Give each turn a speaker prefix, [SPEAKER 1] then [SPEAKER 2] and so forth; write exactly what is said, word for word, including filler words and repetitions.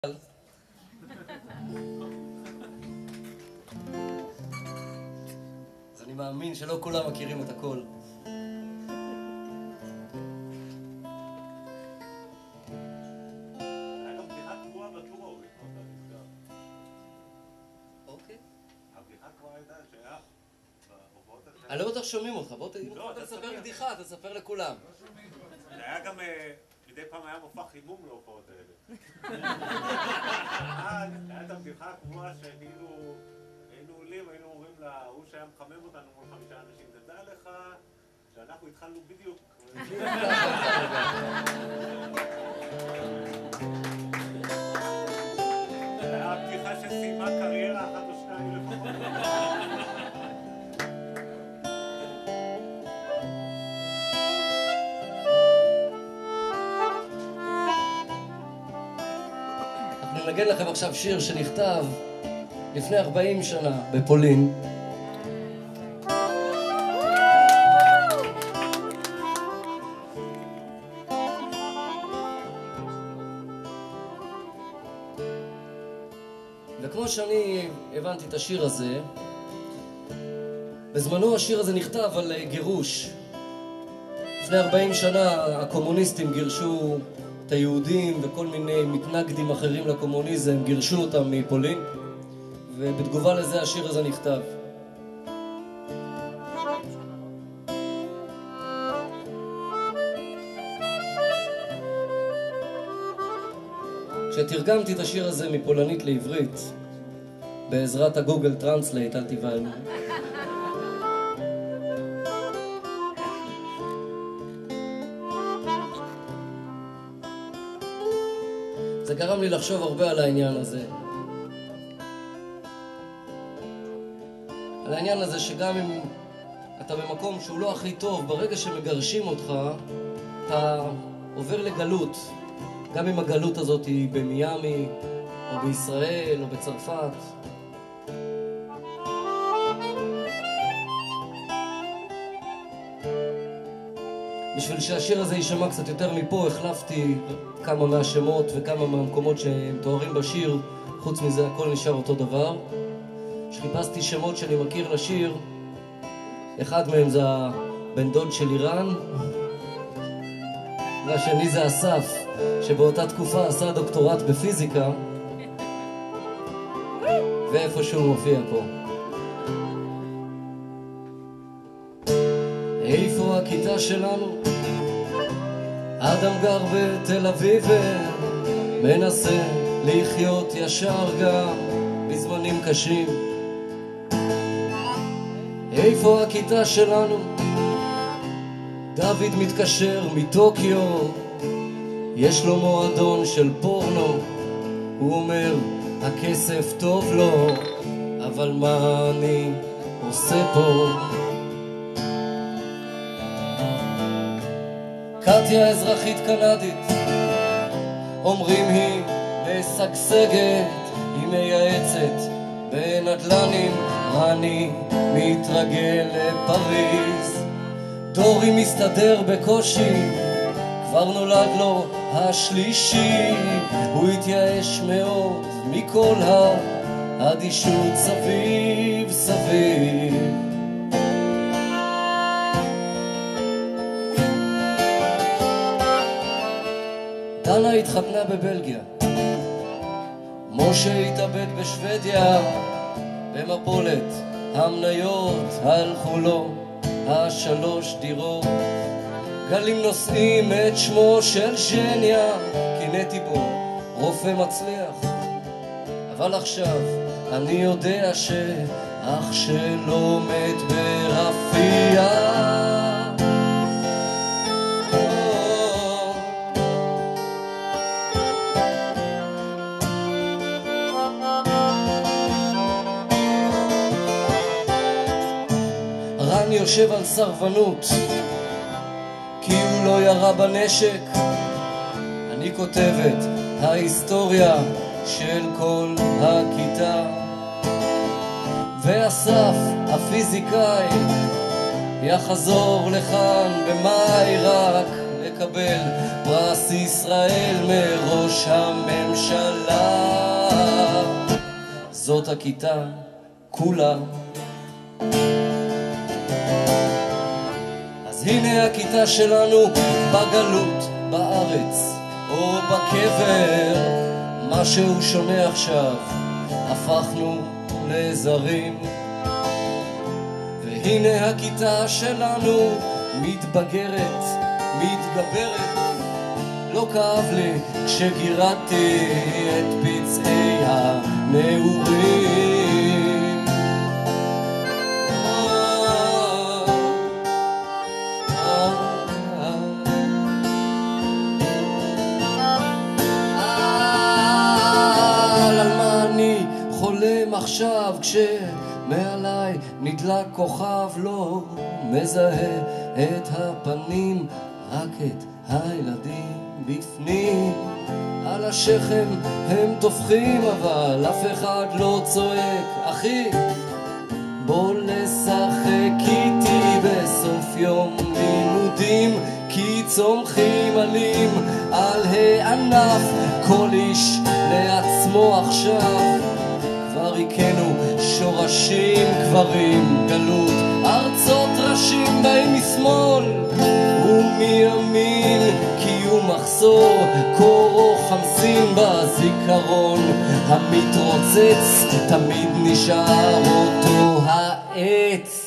[SPEAKER 1] אז אני מאמין שלא כולם מכירים את הכל.
[SPEAKER 2] היה גם בדיחה קבועה בטור ההוא לקנות את המסגר.
[SPEAKER 1] אוקיי.
[SPEAKER 2] הבדיחה כבר הייתה שהיה בהופעות אחרות.
[SPEAKER 1] אני לא בטוח שומעים אותך, בוא תספר בדיחה, תספר לכולם.
[SPEAKER 2] זה היה גם, מדי פעם היה מופע חימום להופעות האלה. היה את הבדיחה הקבועה שכאילו היינו עולים, היינו אומרים להוא שהיה מחמם אותנו מול חמישה אנשים, תדע לך שאנחנו התחלנו בדיוק. זה היה הבדיחה שסיימה קריירה אחת או שניים לפחות.
[SPEAKER 1] אני נגן לכם עכשיו שיר שנכתב לפני ארבעים שנה בפולין. וכמו שאני הבנתי את השיר הזה, בזמנו השיר הזה נכתב על גירוש. לפני ארבעים שנה הקומוניסטים גירשו את היהודים וכל מיני מתנגדים אחרים לקומוניזם, גירשו אותם מפולין, ובתגובה לזה השיר הזה נכתב. כשתרגמתי את השיר הזה מפולנית לעברית בעזרת הגוגל טרנסלייט, אל תיבהלו, זה גרם לי לחשוב הרבה על העניין הזה. על העניין הזה שגם אם אתה במקום שהוא לא הכי טוב, ברגע שמגרשים אותך, אתה עובר לגלות. גם אם הגלות הזאת היא במיימי, או בישראל, או בצרפת. בשביל שהשיר הזה יישמע קצת יותר מפה, החלפתי כמה מהשמות וכמה מהמקומות שהם תוארים בשיר. חוץ מזה הכל נשאר אותו דבר. כשחיפשתי שמות שאני מכיר לשיר, אחד מהם זה הבן דוד של איראן, והשני זה אסף, שבאותה תקופה עשה דוקטורט בפיזיקה, ואיפשהו מופיע פה. איפה הכיתה שלנו? אדם גר בתל אביב ומנסה לחיות ישר גם בזמנים קשים. איפה הכיתה שלנו? דוד מתקשר מטוקיו, יש לו מועדון של פורנו, הוא אומר הכסף טוב לו, אבל מה אני עושה פה? קטיה אזרחית קנדית, אומרים היא משגשגת, היא מייעצת בנדל"נים, אני מתרגל לפריז. דורי מסתדר בקושי, כבר נולד לו השלישי, הוא התייאש מאוד מכל האדישות סביב סביב. דנה התחתנה בבלגיה, משה התאבד בשוודיה, במפולת המניות הלכו לו השלוש דירות. גלים נושאים את שמו של ז'ניה, קינאתי בו רופא מצליח, אבל עכשיו אני יודע שאח שלו מת ברפיח. רן יושב על סרבנות כי הוא לא ירה בנשק. אני כותבת ההיסטוריה של כל הכיתה, ואסף הפיזיקאי יחזור לכאן במאי רק לקבל פרס ישראל מראש הממשלה. זאת הכיתה כולה. אז הנה הכיתה שלנו בגלות, בארץ או בקבר. משהו שונה עכשיו, הפכנו לזרים. והנה הכיתה שלנו מתבגרת, מתגברת. לא כאב לי כשגירדתי את פצעי הנעורים. על מה אני חולם עכשיו כשמעליי נדלק כוכב, לא מזהה את הפנים, רק את הילדים בפנים. על השכם הם תופחים אבל אף אחד לא צועק, אחי בוא לשחק איתי בסוף יום לימודים, כי צומחים עלים על הענף, כל איש לעצמו עכשיו. כבר הכינו שורשים קברים, גלות ארצות ראשים באים משמאל ומימין, קיום מחסור קורו חמסין בזיכרון המתרוצץ, תמיד נשאר אותו העץ.